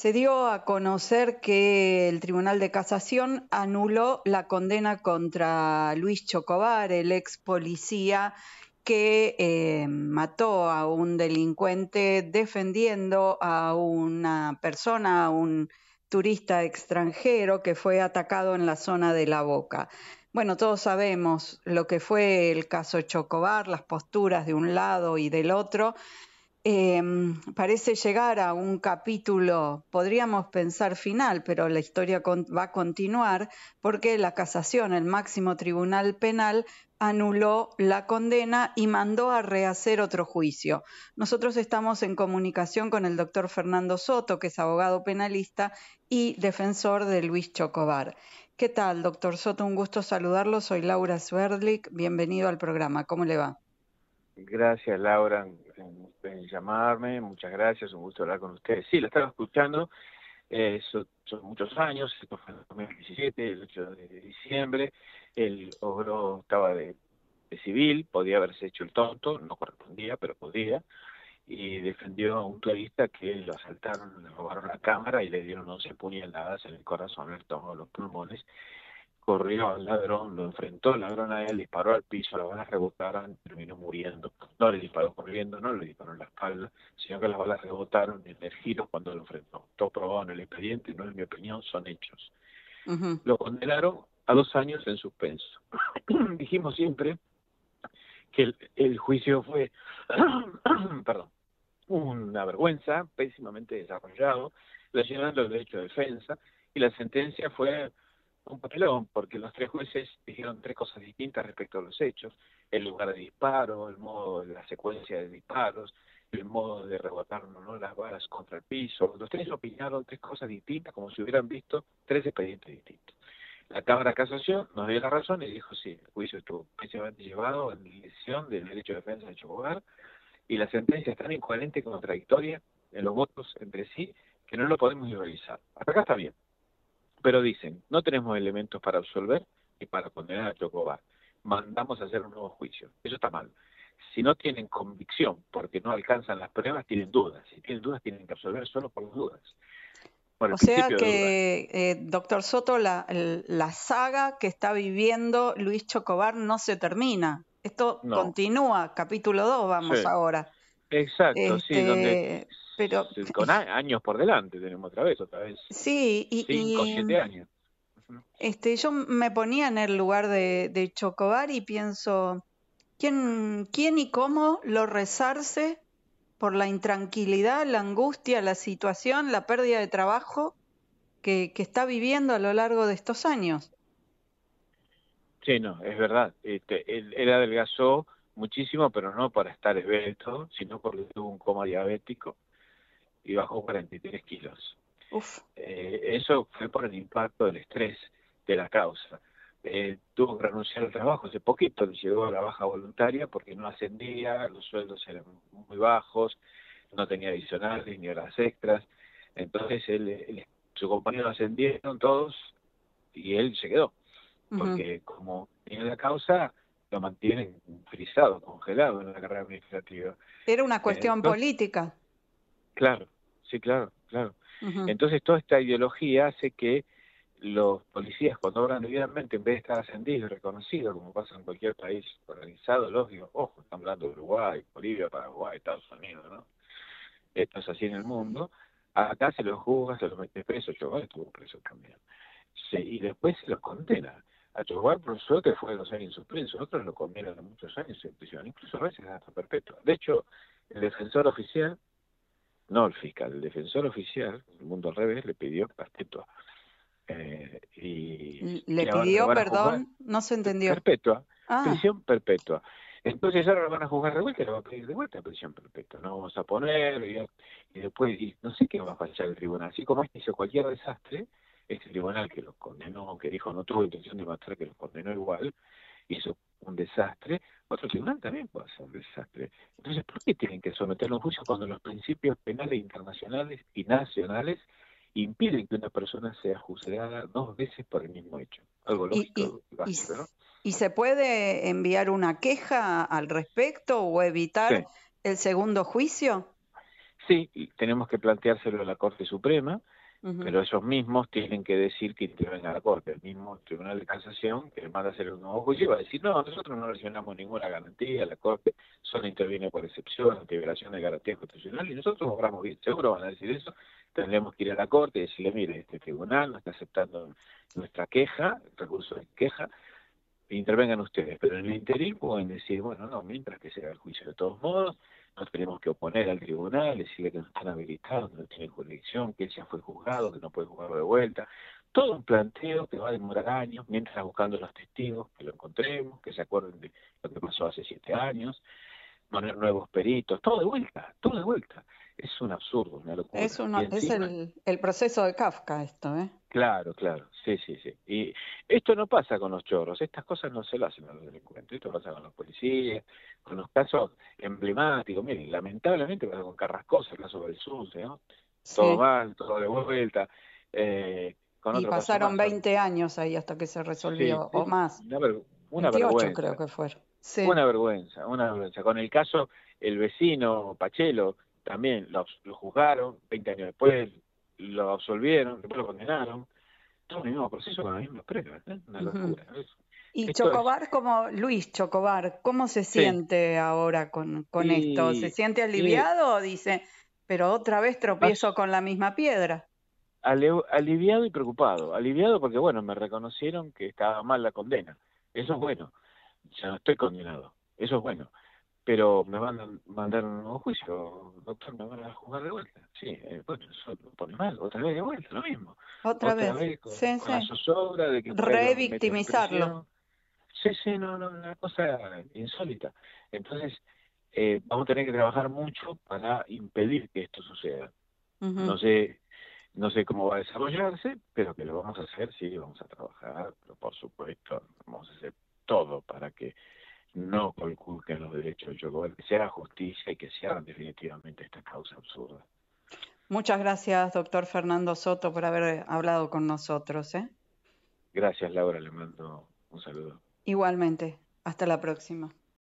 Se dio a conocer que el Tribunal de Casación anuló la condena contra Luis Chocobar, el ex policía que mató a un delincuente defendiendo a una persona, a un turista extranjero que fue atacado en la zona de La Boca. Bueno, todos sabemos lo que fue el caso Chocobar, las posturas de un lado y del otro. Parece llegar a un capítulo, podríamos pensar final, pero la historia va a continuar porque la Casación, el máximo tribunal penal, anuló la condena y mandó a rehacer otro juicio. Nosotros estamos en comunicación con el doctor Fernando Soto, que es abogado penalista y defensor de Luis Chocobar. ¿Qué tal, doctor Soto? Un gusto saludarlo. Soy Laura Sverdlik. Bienvenido al programa. ¿Cómo le va? Gracias, Laura, en llamarme. Muchas gracias, un gusto hablar con ustedes. Sí, la estaba escuchando, son muchos años, esto fue en 2017, el 8 de diciembre. El ogro estaba de civil, podía haberse hecho el tonto, no correspondía, pero podía, y defendió a un turista que lo asaltaron, le robaron la cámara y le dieron 11 puñaladas en el corazón, le tomó los pulmones. Corrió al ladrón, lo enfrentó el ladrón a él, disparó al piso, las balas rebotaron, terminó muriendo. No le disparó corriendo, no le disparó en la espalda, sino que las balas rebotaron en el giro cuando lo enfrentó. Todo probado en el expediente, no es mi opinión, son hechos. Lo condenaron a 2 años en suspenso. Dijimos siempre que el juicio fue, perdón, una vergüenza, pésimamente desarrollado, lesionando el derecho de defensa, y la sentencia fue un papelón, porque los 3 jueces dijeron 3 cosas distintas respecto a los hechos: el lugar de disparo, el modo de la secuencia de disparos, el modo de rebotar no las balas contra el piso. Los 3 opinaron 3 cosas distintas, como si hubieran visto 3 expedientes distintos. La Cámara de Casación nos dio la razón y dijo sí, el juicio estuvo pésimamente llevado en lesión del derecho de defensa de Chocobar, y la sentencia es tan incoherente y contradictoria en los votos entre sí que no lo podemos revisar. Hasta acá está bien. Pero dicen, no tenemos elementos para absolver y para condenar a Chocobar. Mandamos a hacer un nuevo juicio. Eso está mal. Si no tienen convicción porque no alcanzan las pruebas, tienen dudas. Si tienen dudas, tienen que absolver solo por las dudas. Por el O sea principio de dudas. que, doctor Soto, la saga que está viviendo Luis Chocobar no se termina. Esto No. continúa, capítulo 2 vamos Sí. ahora. Exacto, sí, donde Pero con años por delante tenemos otra vez. sí, 5 o 7 años. yo me ponía en el lugar de Chocobar y pienso, ¿quién y cómo lo resarce por la intranquilidad, la angustia, la situación, la pérdida de trabajo que está viviendo a lo largo de estos años? Sí, no, es verdad. Él adelgazó muchísimo, pero no para estar esbelto, sino porque tuvo un coma diabético y bajó 43 kilos. Uf. Eso fue por el impacto del estrés de la causa. Tuvo que renunciar al trabajo hace poquito, le llegó a la baja voluntaria porque no ascendía, los sueldos eran muy bajos, no tenía adicionales ni horas extras. Entonces su compañero ascendieron todos y él se quedó, porque como tiene la causa, lo mantienen frisado, congelado en la carrera administrativa. Era una cuestión Entonces, política. claro, sí, claro. Entonces toda esta ideología hace que los policías, cuando obran debidamente, en vez de estar ascendidos y reconocidos, como pasa en cualquier país organizado, lógico, ojo, estamos hablando de Uruguay, Bolivia, Paraguay, Estados Unidos, ¿no? Esto es así en el mundo. Acá se los juzga, se los mete preso. Chocobar estuvo preso también. Sí, y después se los condena. A Chocobar, por suerte, fue 2 años en suspenso. Otros lo condenan a muchos años en prisión, incluso a veces hasta perpetua. De hecho, el defensor oficial, no el fiscal, el defensor oficial, el mundo al revés, le pidió perpetua. Le Ahora lo pidió van a juzgar perdón, no se entendió. perpetua, Ah, prisión perpetua. Entonces ahora lo van a juzgar de vuelta y lo van a pedir de vuelta prisión perpetua. No vamos a poner, y después, y no sé qué va a fallar el tribunal. Así como este hizo cualquier desastre, este tribunal que los condenó, que dijo no tuvo intención de matar, que los condenó igual, hizo un desastre, otro tribunal también puede hacer un desastre. Entonces, ¿por qué tienen que someterlo a un juicio cuando los principios penales internacionales y nacionales impiden que una persona sea juzgada 2 veces por el mismo hecho? Algo y, lógico y y, básico, ¿no? ¿y se puede enviar una queja al respecto o Sí, evitar el segundo juicio? Sí, y tenemos que planteárselo a la Corte Suprema, Ujú. pero ellos mismos tienen que decir que intervenga a la Corte. El mismo Tribunal de Casación, que manda a hacer un nuevo juicio, va a decir, no, nosotros no lesionamos ninguna garantía, la Corte solo interviene por excepción, ante violación de garantía constitucional, y nosotros obramos bien. Seguro van a decir eso, tendremos que ir a la Corte y decirle, mire, este tribunal no está aceptando nuestra queja, el recurso de queja, intervengan ustedes, pero en el interín pueden decir, bueno, no, mientras que se haga el juicio de todos modos, nos tenemos que oponer al tribunal, decirle que no están habilitados, que no tienen jurisdicción, que él ya fue juzgado, que no puede juzgarlo de vuelta. Todo un planteo que va a demorar años, mientras buscando los testigos, que lo encontremos, que se acuerden de lo que pasó hace 7 años, poner nuevos peritos, todo de vuelta, todo de vuelta. Es un absurdo, una locura. Y Es encima, el proceso de Kafka esto, ¿eh? claro, claro, sí, sí, sí. Y esto no pasa con los chorros, estas cosas no se lo hacen a los delincuentes, esto pasa con los policías, con los casos emblemáticos. Miren, lamentablemente pasa con Carrascosa, el caso del SUSE, ¿no? Todo Sí. mal, todo de vuelta. Con Y otro caso pasaron más, 20 años ahí hasta que se sí, resolvió, o es más. una 28 creo vergüenza, que fueron. Sí. una vergüenza, una vergüenza. Con el caso, el vecino Pachelo, también lo juzgaron, 20 años después lo absolvieron, después lo condenaron todo el mismo proceso con las mismas pruebas, ¿eh? Una Ujú. locura. Y Esto es, Chocobar, como Luis Chocobar, ¿cómo se sí, siente ahora con esto? ¿Se y, siente y aliviado o dice, pero otra vez más tropiezo con la misma piedra? aliviado y preocupado. Aliviado porque, bueno, me reconocieron que estaba mal la condena. Eso es bueno. Ya no estoy condenado. Eso es bueno. Pero me van a mandar un nuevo juicio, doctor, me van a juzgar de vuelta. Sí, bueno, eso lo pone mal. Otra vez de vuelta, lo mismo. Otra Otra vez. vez Sí, con la sí. zozobra de que por ahí lo meten en Revictimizarlo. prisión. Sí, sí, no, no, una cosa insólita. Entonces, vamos a tener que trabajar mucho para impedir que esto suceda. Ujú. No sé, no sé cómo va a desarrollarse, pero que lo vamos a hacer, sí, vamos a trabajar, pero por supuesto, vamos a hacer todo para que no conculquen los derechos de Chocobar, que se haga justicia y que se hagan definitivamente esta causa absurda. Muchas gracias, doctor Fernando Soto, por haber hablado con nosotros, ¿eh? Gracias, Laura, le mando un saludo. Igualmente. Hasta la próxima.